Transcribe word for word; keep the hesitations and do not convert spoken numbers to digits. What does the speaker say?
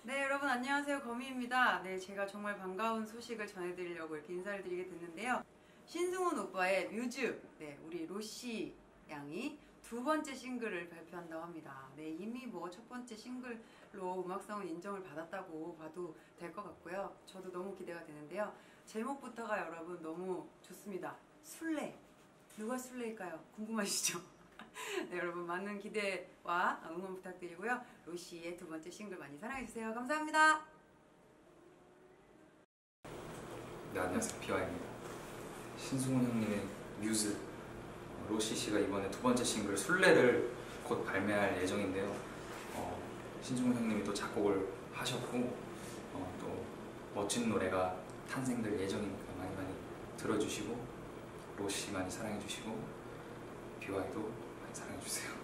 네, 여러분 안녕하세요. 거미입니다. 네, 제가 정말 반가운 소식을 전해드리려고 이렇게 인사를 드리게 됐는데요. 신승훈 오빠의 뮤즈, 네, 우리 로시 양이 두 번째 싱글을 발표한다고 합니다. 네, 이미 뭐 첫 번째 싱글로 음악성은 인정을 받았다고 봐도 될 것 같고요. 저도 너무 기대가 되는데요. 제목부터가 여러분 너무 좋습니다. 술래. 누가 술래일까요? 궁금하시죠? 네, 여러분 많은 기대와 응원 부탁드리고요. 로시의 두 번째 싱글 많이 사랑해주세요. 감사합니다. 네, 안녕하세요. 비와입니다. 신승훈 형님의 뮤즈, 로시 씨가 이번에 두 번째 싱글 술래를 곧 발매할 예정인데요. 어, 신승훈 형님이 또 작곡을 하셨고 어, 또 멋진 노래가 탄생될 예정이니까 많이 많이 들어주시고 로시 많이 사랑해주시고 비와이도 많이 사랑해주세요.